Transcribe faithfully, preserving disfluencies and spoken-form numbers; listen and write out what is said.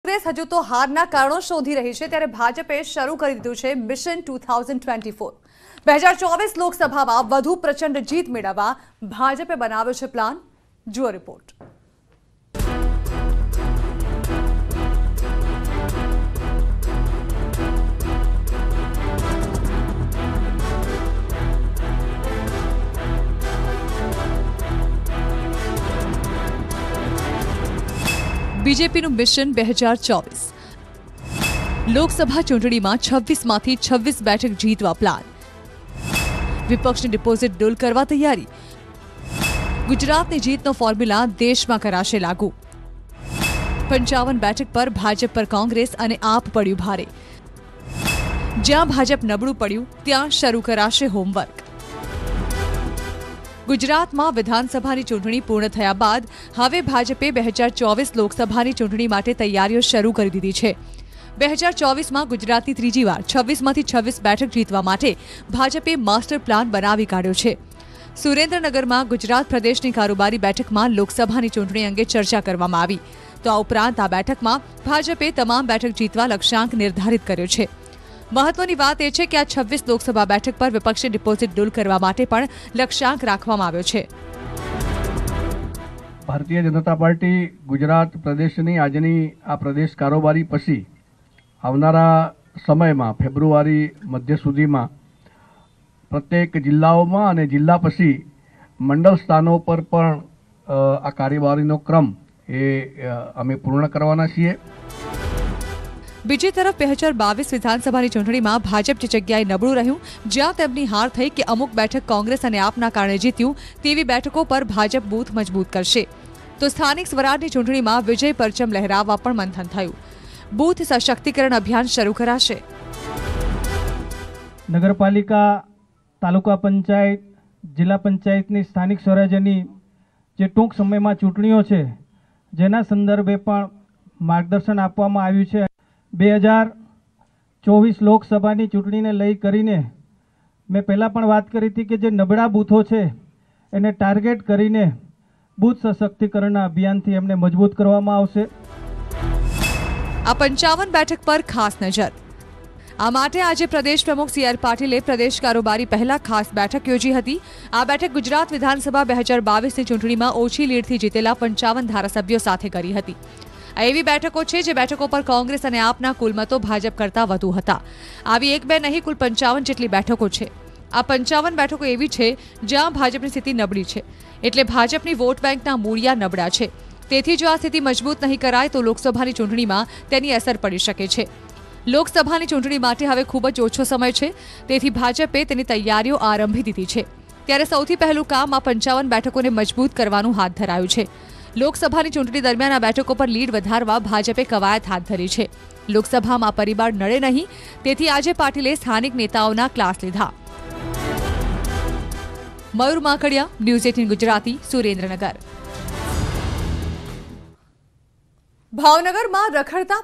કોંગ્રેસ હજુ તો હારના કારણો શોધી રહી છે ત્યારે ભાજપે શરૂ કરી દીધું છે mission two thousand twenty four બે હજાર ચોવીસ લોકસભામાં વધુ પ્રચંડ જીત મેળવવા ભાજપે બનાવ્યો છે પ્લાન. જુઓ રિપોર્ટ. બીજેપીનું મિશન બે હજાર ચોવીસ. લોકસભા ચૂંટણીમાં છવ્વીસ માંથી છવ્વીસ બેઠક જીતવા પ્લાન. વિપક્ષની ડિપોઝિટ ડૂલ કરવા તૈયારી. ગુજરાતની જીતનો ફોર્મ્યુલા દેશમાં કરાશે લાગુ. પંચાવન બેઠક પર ભાજપ પર કોંગ્રેસ અને આપ પડ્યું ભારે. જ્યાં ભાજપ નબળું પડ્યું ત્યાં શરૂ કરાશે હોમવર્ક. ગુજરાતમાં વિધાનસભાની ચૂંટણી પૂર્ણ થયા બાદ હવે ભાજપે બે હજાર ચોવીસ લોકસભાની ચૂંટણી માટે તૈયારીઓ શરૂ કરી દીધી છે. બે હજાર ચોવીસમાં ગુજરાતની ત્રીજી વાર છવ્વીસમાંથી છવ્વીસ બેઠક જીતવા માટે ભાજપે માસ્ટર પ્લાન બનાવી કાઢ્યો છે. સુરેન્દ્રનગરમાં ગુજરાત પ્રદેશની કારોબારી બેઠકમાં લોકસભાની ચૂંટણી અંગે ચર્ચા કરવામાં આવી. તો આ ઉપરાંત આ બેઠકમાં ભાજપે તમામ બેઠક જીતવા લક્ષ્યાંક નિર્ધારિત કર્યો છે. મહત્વની વાત એ છે કે આ છવ્વીસ લોકસભા બેઠક પર વિપક્ષે ડિપોઝિટ ડૂલ કરવા માટે પણ લક્ષ્યાંક રાખવામાં આવ્યો છે. ભારતીય જનતા પાર્ટી ગુજરાત પ્રદેશની આજની આ પ્રદેશ કારોબારી પછી આવનારા સમયમાં ફેબ્રુઆરી મધ્ય સુધીમાં પ્રત્યેક જિલ્લાઓમાં અને જિલ્લા પછી મંડળ સ્થાનો પર પણ આ કાર્યવાહીનો ક્રમ એ અમે પૂર્ણ કરવાના છીએ. બીજી તરફ બે હજાર બાવીસ વિધાનસભાની ચૂંટણીમાં ભાજપ જે જગ્યાએ નબળું રહ્યું, જ્યાં તેમની હાર થઈ કે અમુક બેઠક કોંગ્રેસ અને આપના કારણે જીત્યું, તેવી બેઠકો પર ભાજપ બૂથ મજબૂત કરશે. તો સ્થાનિક સ્વરાજની ચૂંટણીમાં વિજય પરચમ લહેરાવવા પણ મંથન થયું. બૂથ સશક્તિકરણ અભિયાન શરૂ કરાશે. નગરપાલિકા, તાલુકા પંચાયત, જિલ્લા પંચાયતની સ્થાનિક સ્વરાજ્યની જે ટૂંક સમયમાં ચૂંટણીઓ છે, જેના સંદર્ભે પણ માર્ગદર્શન આપવામાં આવ્યું છે. બે હજાર ચોવીસ લોકસભાની ચૂંટણીને લઈ કરીને મેં પહેલાં પણ વાત કરી હતી કે જે નબળા બૂથો છે એને ટાર્ગેટ કરીને બૂથ સશક્તિકરણના અભિયાનથી એમને મજબૂત કરવામાં આવશે. આ પંચાવન બેઠક પર ખાસ નજર. આ માટે આજે પ્રદેશ પ્રમુખ સી આર પાટીલે પ્રદેશ કારોબારી પહેલા ખાસ બેઠક યોજી હતી. આ બેઠક ગુજરાત વિધાનસભા બે હજાર બાવીસની ચૂંટણીમાં ઓછી લીડથી જીતેલા પંચાવન ધારાસભ્યો સાથે કરી હતી. આ એવી બેઠકો છે જે બેઠકો પર કોંગ્રેસ અને આપના કુલ મતો ભાજપ કરતાં વધુ હતા. આવી એક બે નહીં, કુલ પંચાવન જેટલી બેઠકો છે. આ પંચાવન બેઠકો એવી છે જ્યાં ભાજપની સ્થિતિ નબળી છે, એટલે ભાજપની વોટ બેંકના મૂળિયા નબળા છે. તેથી જો આ સ્થિતિ મજબૂત નહીં કરાય તો લોકસભાની ચૂંટણીમાં તેની અસર પડી શકે છે. લોકસભાની ચૂંટણી માટે હવે ખૂબ જ ઓછો સમય છે, તેથી ભાજપે તેની તૈયારીઓ આરંભી દીધી છે. ત્યારે સૌથી પહેલું કામ આ પંચાવન બેઠકોને મજબૂત કરવાનું હાથ ધરાયું છે. લોકસભાની ચૂંટણી દરમિયાન આ બેઠકો પર લીડ વધારવા ભાજપે કવાયત હાથ ધરી છે. લોકસભામાં પરિબળ નડે નહીં, તેથી આજે પાટીલે સ્થાનિક નેતાઓના ક્લાસ લીધા. Mayur Makadiya, news eighteen Gujarati, Surendranagar. ભાવનગરમાં રખડતા